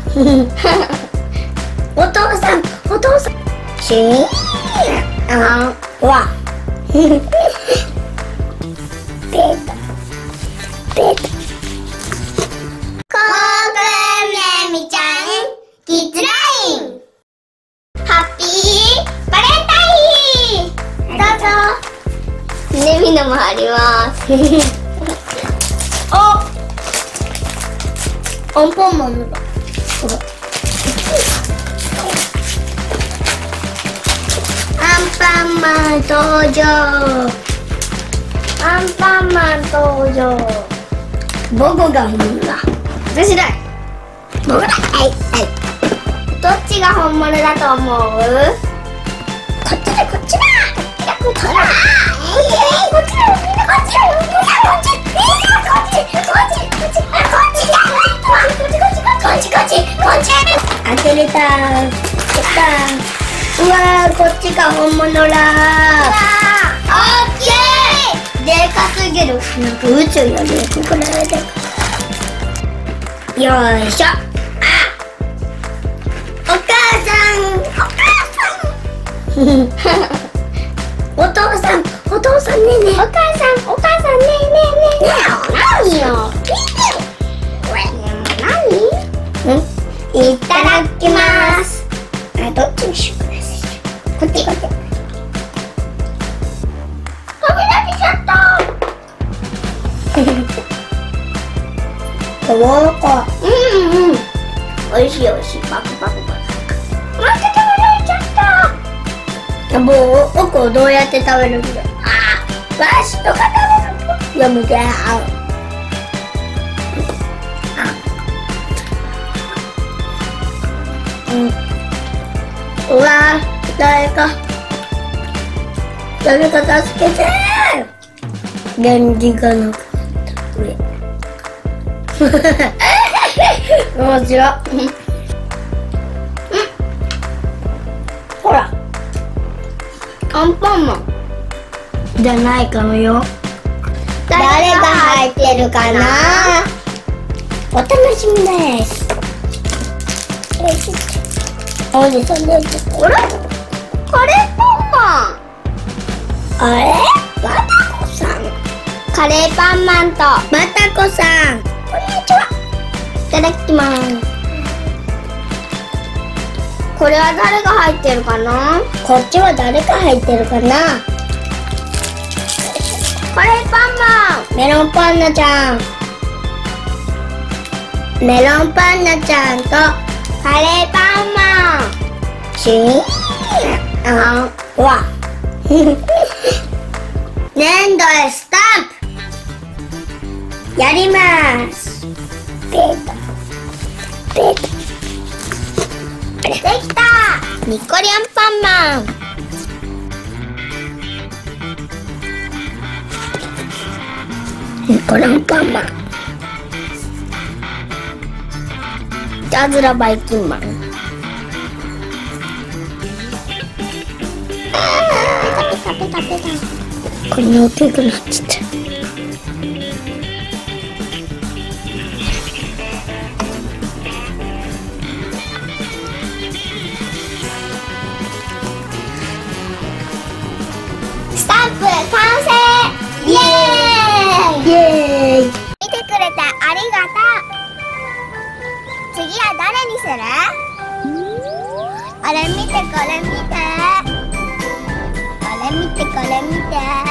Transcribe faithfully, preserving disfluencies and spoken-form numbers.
お父さん、お父さん。しーあわ。ペータペータ。コークメミちゃんキッズライン。ハッピーバレンタイン。どうぞ。ねみのもあります。お、アンパンマンだ。アンパンマン登場。アンパンマン登場。僕が本物だ。私だ。僕だ。はいはい。どっちが本物だと思う？こっちだこっちだ。こっちだ。ほら。えいえいこっちだよ。みんなこっちだよ。こっち。みんなこっち。こっちこっちこっちこっちだ。こっちこっちこっちこっちこっち。当てれた。やった。うわー、こっちが本物だー。オッケー。でかすぎる。なんか宇宙よりここらでかい。よいしょ。あ、お母さん、お母さん。お父さん、お父さんねえねえ。お母さん、お母さんねえねえねえ。何よ。これ何？うん？いただきます。あ、どっちにしようかな。こっちこっち。はみ出しちゃった。やわらかい。うんうん。おいしいおいしい。パクパクパク。また食べられちゃった。もう僕をどうやって食べるんだ。ああ、わしとか食べる。やめて。ああ。うん。うわー。誰か誰か助けてー。元気がなくなった上。面白い。ほらアンパンマンじゃないかもよ。誰が入ってるかな。お楽しみです。おじさんでこれカレーパンマン。あれ？バタコさん。カレーパンマンとバタコさん。こんにちは。いただきます。これは誰が入ってるかな？こっちは誰が入ってるかな？カレーパンマン。メロンパンナちゃん。メロンパンナちゃんとカレーパンマン。しーあわ。粘土へスタンプやります。ペータペータできた。ニコリアンパンマン。ニコリアンパンマン。いたずらバイキンマン。ペタペタペタ。これの大きくなっちゃった。スタンプ完成。イエーイイエーイ。見てくれてありがとう。次は誰にする？あれ見てこれ見て。これ見てこれ見て。